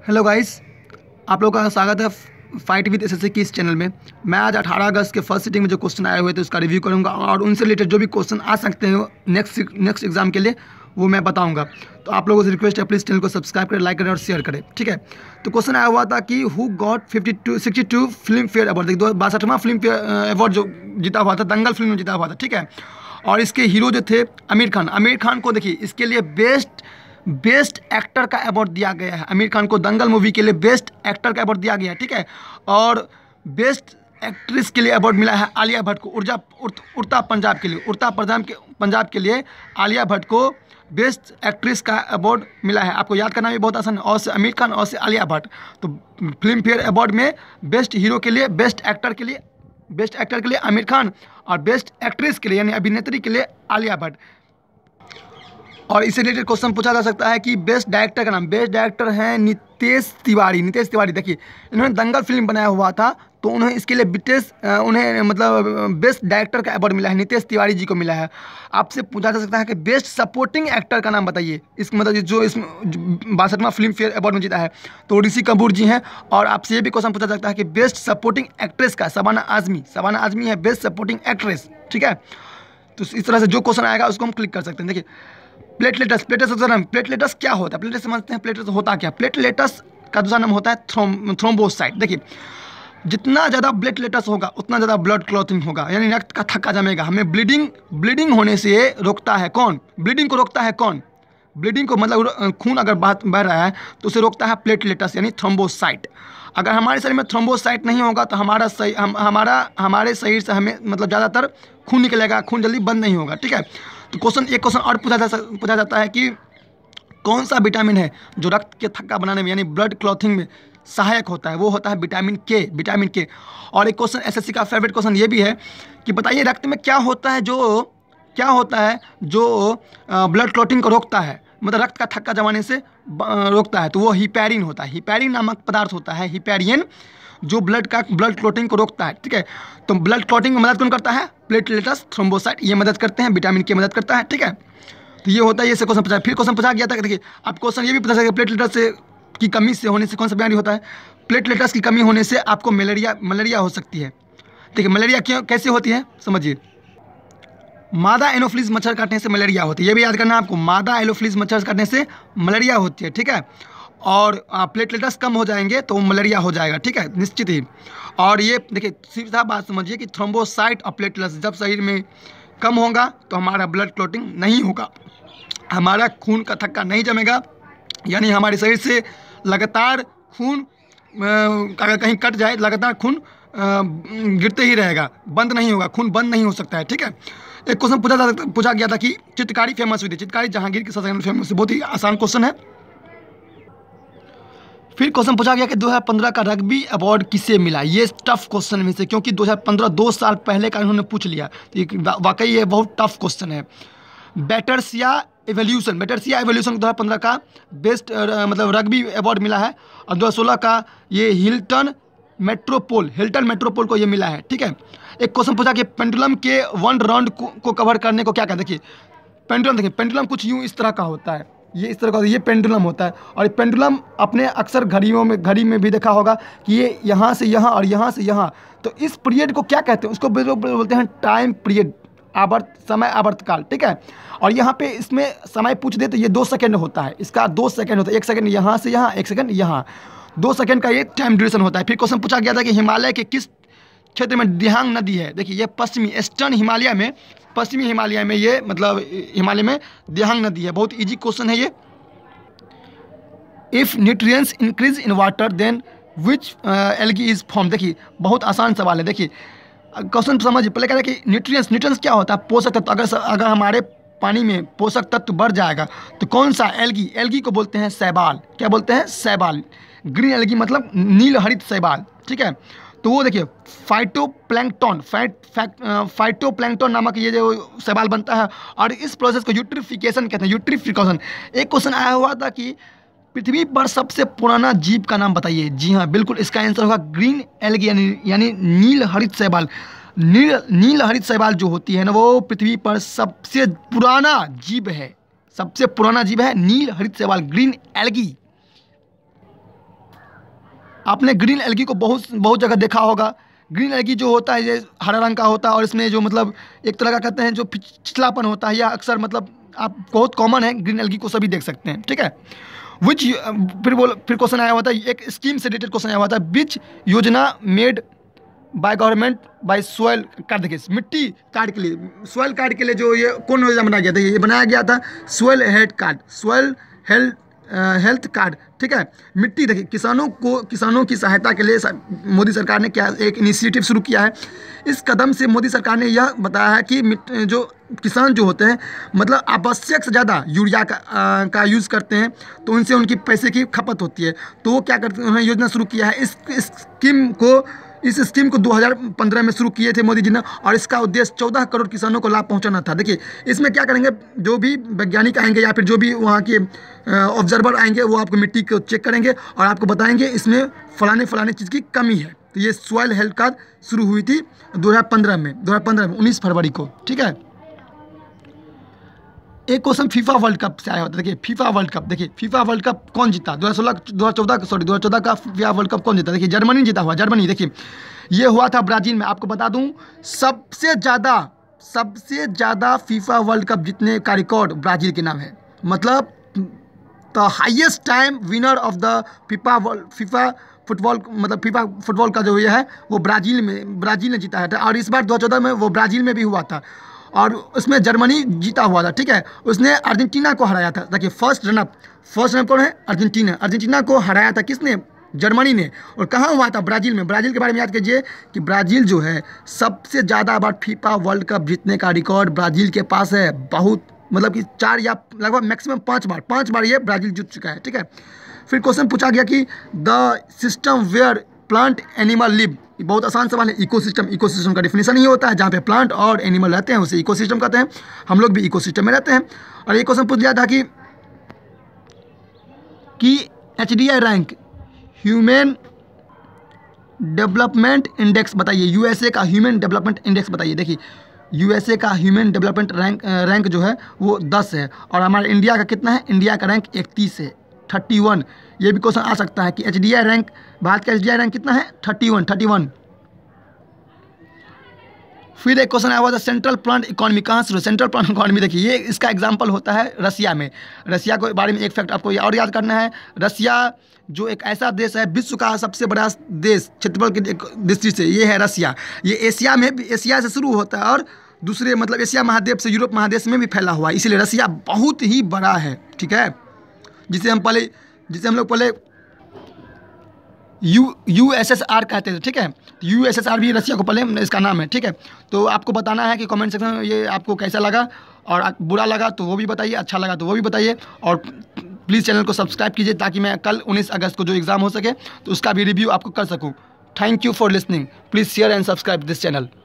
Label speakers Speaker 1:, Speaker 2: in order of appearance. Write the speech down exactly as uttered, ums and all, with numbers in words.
Speaker 1: Hello guys, आप लोगों का स्वागत है फाइट विद एसएससी की इस चैनल में। मैं आज अठारह अगस्त के फर्स्ट सिटिंग में जो क्वेश्चन आए हुए थे उसका रिव्यू करूंगा और उनसे रिलेटेड जो भी क्वेश्चन आ सकते हैं नेक्स्ट नेक्स्ट एग्जाम के लिए वो मैं बताऊंगा। तो आप लोगों से रिक्वेस्ट है प्लीज़ चैनल को सब्सक्राइब करें, लाइक करें और शेयर करें, ठीक है। तो क्वेश्चन आया हुआ था कि who got fifty two sixty two Filmfare award, देखिए दो बासठवां फिल्म फेयर अवार्ड जो जीता हुआ था, दंगल फिल्म में जीता हुआ था, ठीक है। और इसके हीरो जो थे आमिर खान, आमिर खान को देखिए इसके लिए बेस्ट बेस्ट एक्टर का अवार्ड दिया गया है। आमिर खान को दंगल मूवी के लिए बेस्ट एक्टर का अवार्ड दिया गया है, ठीक है। और बेस्ट एक्ट्रेस के लिए अवार्ड मिला है आलिया भट्ट को, उर्जा उड़ता पंजाब के लिए उड़ता पंजाब के पंजाब के लिए आलिया भट्ट को बेस्ट एक्ट्रेस का अवार्ड मिला है। आपको याद करना भी बहुत आसान है, और से आमिर खान और से आलिया भट्ट। तो फिल्म फेयर अवार्ड में बेस्ट हीरो के लिए, बेस्ट एक्टर के लिए बेस्ट एक्टर के लिए आमिर खान और बेस्ट एक्ट्रेस के लिए यानी अभिनेत्री के लिए आलिया भट्ट। और इससे रिलेटेड क्वेश्चन पूछा जा सकता है कि बेस्ट डायरेक्टर का नाम, बेस्ट डायरेक्टर हैं नितेश तिवारी। नितेश तिवारी देखिए इन्होंने दंगल फिल्म बनाया हुआ था, तो उन्हें इसके लिए बिटेश उन्हें मतलब बेस्ट डायरेक्टर का अवार्ड मिला है, नितेश तिवारी जी को मिला है। आपसे पूछा जा सकता है कि बेस्ट सपोर्टिंग एक्टर का नाम बताइए, इस मतलब जो इस बासठवां फिल्म फेयर अवार्ड में जीता है, तो ऋषि कपूर जी हैं। और आपसे ये भी क्वेश्चन पूछा जा सकता है कि बेस्ट सपोर्टिंग एक्ट्रेस का शबाना आजमी, शबाना आजमी है बेस्ट सपोर्टिंग एक्ट्रेस, ठीक है। तो इस तरह से जो क्वेश्चन आएगा उसको हम क्लिक कर सकते हैं। देखिए प्लेटलेटस, प्लेटलेटस दूसरा नाम, प्लेटलेटस क्या होता है, प्लेटलेटस समझते हैं, प्लेटलेटस होता क्या। प्लेटलेटस का दूसरा नाम होता है थ्रोम थ्रोम्बोसाइट। देखिए जितना ज़्यादा प्लेटलेटस होगा उतना ज़्यादा ब्लड क्लॉटिंग होगा, यानी रक्त का थक्का जमेगा। हमें ब्लीडिंग ब्लीडिंग होने से रोकता है कौन, ब्लीडिंग को रोकता है कौन, ब्लीडिंग को मतलब खून अगर बह रहा है तो उसे रोकता है प्लेटलेटस यानी थ्रोम्बोसाइट। अगर हमारे शरीर में थ्रोम्बोसाइट नहीं होगा तो हमारा सही हम हमारा हमारे शरीर से हमें मतलब ज़्यादातर खून निकलेगा, खून जल्दी बंद नहीं होगा, ठीक है। तो क्वेश्चन एक क्वेश्चन और पूछा जा पूछा जाता है कि कौन सा विटामिन है जो रक्त के थक्का बनाने में यानी ब्लड क्लॉथिंग में सहायक होता है, वो होता है विटामिन के, विटामिन के। और एक क्वेश्चन एसएससी का फेवरेट क्वेश्चन ये भी है कि बताइए रक्त में क्या होता है जो क्या होता है जो ब्लड क्लॉटिंग को रोकता है, मतलब रक्त का थक्का जमाने से रोकता है, तो वो हिपैरिन होता है। हिपैरिन नामक पदार्थ होता है, हिपैरिन, जो ब्लड का ब्लड क्लॉटिंग को रोकता है, ठीक है। तो ब्लड क्लॉटिंग में मदद कौन करता है, प्लेटलेटस थ्रोम्बोसाइट, ये मदद करते हैं, विटामिन के मदद करता है, ठीक है। तो ये होता है, ये से क्वेश्चन पूछा। फिर क्वेश्चन पूछा गया था, देखिए आप क्वेश्चन ये भी पूछा सकते प्लेटलेटस से की कमी से होने से कौन सा बीमारी होता है। प्लेटलेटस की कमी होने से आपको मलेरिया मलेरिया हो सकती है। देखिए मलेरिया क्यों कैसे होती है समझिए, मादा एनोफ्लिस मच्छर काटने से मलेरिया होती है, ये भी याद करना है आपको, मादा एनोफ्लिस मच्छर काटने से मलेरिया होती है, ठीक है। और प्लेटलेट्स कम हो जाएंगे तो मलेरिया हो जाएगा, ठीक है, निश्चित ही। और ये देखिए सीधा बात समझिए कि थ्रोम्बोसाइट और प्लेटलेट्स जब शरीर में कम होगा तो हमारा ब्लड क्लॉटिंग नहीं होगा, हमारा खून का थक्का नहीं जमेगा, यानी हमारे शरीर से लगातार खून अगर कहीं कट जाए लगातार खून गिरते ही रहेगा, बंद नहीं होगा, खून बंद नहीं हो सकता है, ठीक है। एक क्वेश्चन पूछा जा सकता पूछा गया था कि चित्रकारी फेमस हुई थी, चित्रकारी जहांगीर के साथ फेमस, बहुत ही आसान क्वेश्चन है। फिर क्वेश्चन पूछा गया कि दो हज़ार पंद्रह का रग्बी अवार्ड किसे मिला, ये टफ क्वेश्चन में से, क्योंकि दो हज़ार पंद्रह दो साल पहले का उन्होंने पूछ लिया, तो वाकई ये बहुत टफ क्वेश्चन है। बैटर्सिया एवोल्यूशन, बैटर्सिया एवोल्यूशन दो हज़ार पंद्रह का बेस्ट मतलब रग्बी अवार्ड मिला है, और दो हज़ार सोलह का ये हिल्टन मेट्रोपोल हिल्टन मेट्रोपोल को ये मिला है, ठीक है। एक क्वेश्चन पूछा कि पेंडुलम के वन राउंड को, को कवर करने को क्या कहते हैं। देखिए पेंडुलम, देखिए पेंडुलम कुछ यूँ इस तरह का होता है, ये इस तरह का ये पेंडुलम होता है। और पेंडुलम अपने अक्सर घड़ियों में घड़ी में भी देखा होगा कि ये यहाँ से यहाँ और यहाँ से यहाँ, तो इस पीरियड को क्या कहते हैं, उसको बोलते हैं टाइम पीरियड, आवर्त समय आवर्तकाल, ठीक है। और यहाँ पे इसमें समय पूछ दे तो ये दो सेकंड होता है, इसका दो सेकंड होता है, एक सेकंड यहाँ से यहाँ, एक सेकंड यहाँ, दो सेकंड का ये टाइम ड्यूरेशन होता है। फिर क्वेश्चन पूछा गया था कि हिमालय के किस क्षेत्र में दिहांग नदी है। देखिए ये पश्चिमी ईस्टर्न हिमालय में, पश्चिमी हिमालय में ये मतलब हिमालय में दिहांग नदी है। बहुत इजी क्वेश्चन है ये। If nutrients increase in water then which algae is form. देखिए बहुत आसान सवाल है, देखिए क्वेश्चन समझिए। पहले कह रहे हैं कि न्यूट्रिएंट्स, न्यूट्रिएंट्स क्या होता है, पोषक तत्व। अगर अगर हमारे पानी में पोषक तत्व बढ़ जाएगा तो कौन सा, एल्गी, एल्गी को बोलते हैं शैवाल, क्या बोलते हैं, शैवाल। ग्रीन एल्गी मतलब नील हरित शैवाल, ठीक है। तो वो देखिए फाइटोप्लैंक्टन, फाइट फाइटोप्लैंक्टन नामक ये जो शैवाल बनता है, और इस प्रोसेस को यूट्रिफिकेशन कहते हैं, यूट्रिफिकेशन। एक क्वेश्चन आया हुआ था कि पृथ्वी पर सबसे पुराना जीव का नाम बताइए। जी हाँ बिल्कुल, इसका आंसर होगा ग्रीन एल्गी यानी यानी नील हरित शैवाल। नील नील हरित शैवाल जो होती है ना, वो पृथ्वी पर सबसे पुराना जीव है, सबसे पुराना जीव है नील हरित शैवाल, ग्रीन एल्गी। आपने ग्रीन एल्गी को बहुत बहुत जगह देखा होगा। ग्रीन एल्गी जो होता है ये हरा रंग का होता है और इसमें जो मतलब एक तरह का कहते हैं जो पिछलापन होता है, या अक्सर मतलब आप बहुत कॉमन है, ग्रीन एल्गी को सभी देख सकते हैं, ठीक है। विच फिर बोल फिर क्वेश्चन आया हुआ था, एक स्कीम से रिलेटेड क्वेश्चन आया हुआ था, विच योजना made by government by soil card. देखिए मिट्टी कार्ड के लिए, सॉइल कार्ड के लिए जो ये कौन योजना बनाया गया था, ये बनाया गया था soil health card, soil health health card, ठीक है। मिट्टी देखिए किसानों को किसानों की सहायता के लिए मोदी सरकार ने क्या एक इनिशिएटिव शुरू किया है। इस कदम से मोदी सरकार ने यह बताया है कि जो किसान जो होते हैं मतलब आवश्यक से ज़्यादा यूरिया का आ, का यूज़ करते हैं, तो उनसे उनकी पैसे की खपत होती है। तो वो क्या करते हैं, उन्होंने योजना शुरू किया है। इस, इस स्कीम को इस स्कीम को दो हज़ार पंद्रह में शुरू किए थे मोदी जी ने, और इसका उद्देश्य चौदह करोड़ किसानों को लाभ पहुंचाना था। देखिए इसमें क्या करेंगे, जो भी वैज्ञानिक आएंगे या फिर जो भी वहाँ के ऑब्जर्वर आएंगे वो आपको मिट्टी को चेक करेंगे और आपको बताएंगे इसमें फलाने फलाने चीज़ की कमी है। तो ये सॉइल हेल्थ कार्ड शुरू हुई थी दो हज़ार पंद्रह में दो हज़ार पंद्रह में उन्नीस फरवरी को, ठीक है। एक क्वेश्चन फीफा वर्ल्ड कप से आया होता है। देखिए फीफा वर्ल्ड कप, देखिए फीफा वर्ल्ड कप कौन जीता, दो हज़ार सोलह दो हज़ार चौदह सॉरी दो हज़ार चौदह का फीफा वर्ल्ड कप कौन जीता। देखिए जर्मनी जीता हुआ, जर्मनी। देखिए ये हुआ था ब्राज़ील में। आपको बता दूं सबसे ज़्यादा सबसे ज़्यादा फीफा वर्ल्ड कप जीतने का रिकॉर्ड ब्राज़ील के नाम है। मतलब the highest time winner of the FIFA FIFA football मतलब फीफा फुटबॉल का जो ये है वो ब्राज़ील में ब्राज़ील ने जीता है। और इस बार दो हज़ार चौदह में वो ब्राज़ील में भी हुआ था और उसमें जर्मनी जीता हुआ था, ठीक है। उसने अर्जेंटीना को हराया था। देखिए फर्स्ट रनअप फर्स्ट रनअप कौन है, अर्जेंटीना। अर्जेंटीना को हराया था किसने, जर्मनी ने। और कहाँ हुआ था, ब्राज़ील में। ब्राज़ील के बारे में याद कीजिए कि ब्राज़ील जो है सबसे ज़्यादा बार फीफा वर्ल्ड कप जीतने का रिकॉर्ड ब्राज़ील के पास है। बहुत मतलब कि चार या लगभग मैक्सिमम पाँच बार पाँच बार ये ब्राज़ील जीत चुका है, ठीक है। फिर क्वेश्चन पूछा गया कि the system where plant animal live. बहुत आसान सवाल है। इकोसिस्टम इकोसिस्टम का डेफिनेशन ही होता है जहाँ पे प्लांट और एनिमल रहते हैं उसे इकोसिस्टम कहते हैं। हम लोग भी इकोसिस्टम में रहते हैं। और एक क्वेश्चन पूछ लिया था कि कि H D I rank human development index बताइए। यूएसए का ह्यूमन डेवलपमेंट इंडेक्स बताइए। देखिए यूएसए का ह्यूमन डेवलपमेंट रैंक रैंक जो है वो दस है और हमारे इंडिया का कितना है, इंडिया का रैंक इकतीस है, थर्टी वन। ये भी क्वेश्चन आ सकता है कि H D I rank, Bharat का एच डी आई रैंक कितना है, थर्टी वन थर्टी वन। फिर एक क्वेश्चन आया हुआ था सेंट्रल प्लांट इकोनॉमी कहाँ से, सेंट्रल प्लांट इकोनॉमी। देखिए ये इसका एग्जांपल होता है रसिया में। रसिया के बारे में एक फैक्ट आपको और याद करना है। रसिया जो एक ऐसा देश है, विश्व का सबसे बड़ा देश क्षेत्रफल की दृष्टि से ये है रसिया। ये एशिया में भी, एशिया से शुरू होता है और दूसरे मतलब एशिया महाद्वीप से यूरोप महादेश में भी फैला हुआ है, इसलिए रसिया बहुत ही बड़ा है, ठीक है। जिसे हम पहले जिसे हम लोग पहले U U S S R कहते थे, ठीक है। यू एस एस आर भी रसिया को पहले इसका नाम है, ठीक है। तो आपको बताना है कि कमेंट सेक्शन में ये आपको कैसा लगा, और बुरा लगा तो वो भी बताइए, अच्छा लगा तो वो भी बताइए। और प्लीज़ चैनल को सब्सक्राइब कीजिए ताकि मैं कल उन्नीस अगस्त को जो एग्ज़ाम हो सके तो उसका भी रिव्यू आपको कर सकूँ। Thank you for listening. Please share and subscribe this channel.